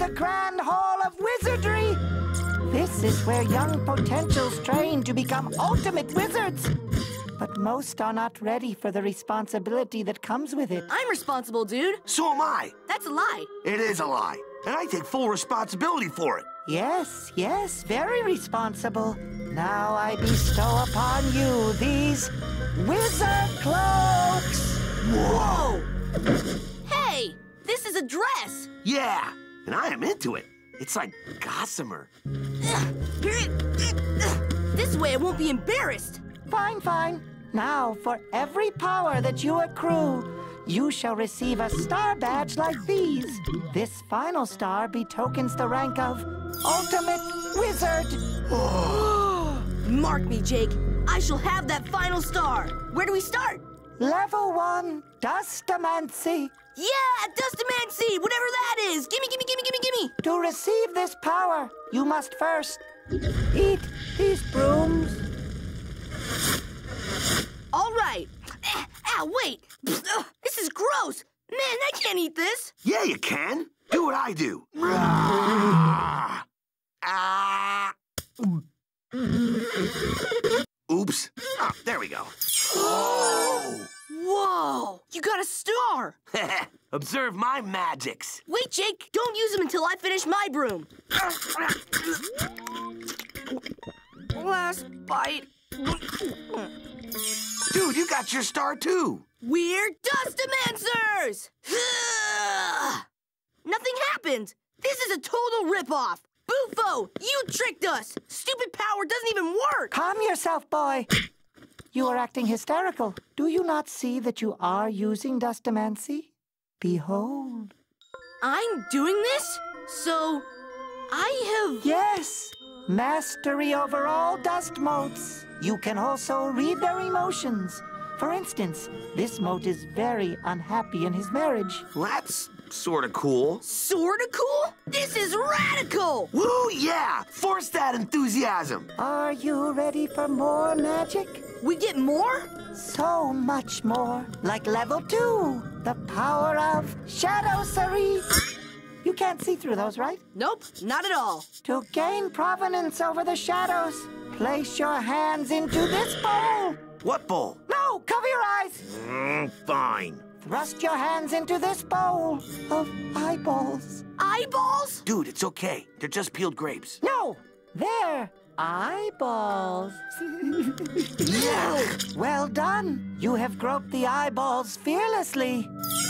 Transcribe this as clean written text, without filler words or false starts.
the Grand Hall of Wizardry. This is where young potentials train to become ultimate wizards. But most are not ready for the responsibility that comes with it. I'm responsible, dude. So am I. That's a lie. It is a lie. And I take full responsibility for it. Yes, yes, very responsible. Now I bestow upon you these wizard cloaks. Whoa! Hey, this is a dress. Yeah, and I am into it. It's like gossamer. This way I won't be embarrassed. Fine, fine. Now, for every power that you accrue, you shall receive a star badge like these. This final star betokens the rank of Ultimate Wizard. Mark me, Jake. I shall have that final star. Where do we start? Level 1, Dustomancy. Yeah, Dustomancy, whatever that is. Gimme. To receive this power, you must first eat these brooms. All right. Ow, wait. This is gross. Man, I can't eat this. Yeah, you can. Do what I do. Oops. Oh, there we go. Oh! Whoa, you got a star. Observe my magics. Wait, Jake, don't use them until I finish my broom. Last bite. Dude, you got your star too. We're Dustomancers! Nothing happened. This is a total ripoff. Bufo, you tricked us. Stupid power doesn't even work. Calm yourself, boy. You are acting hysterical. Do you not see that you are using Dustomancy? Behold. I'm doing this? So, I have... Yes, mastery over all dust motes. You can also read their emotions. For instance, this mote is very unhappy in his marriage. Well, that's sort of cool. Sorta cool? This is radical! Woo, yeah! Force that enthusiasm. Are you ready for more magic? We get more? So much more. Like level 2, the power of Shadowsary. You can't see through those, right? Nope, not at all. To gain provenance over the shadows, place your hands into this bowl. What bowl? No, cover your eyes. Fine. Thrust your hands into this bowl of eyeballs. Eyeballs? Dude, it's okay. They're just peeled grapes. No, they're eyeballs. Yeah! Well done. You have groped the eyeballs fearlessly.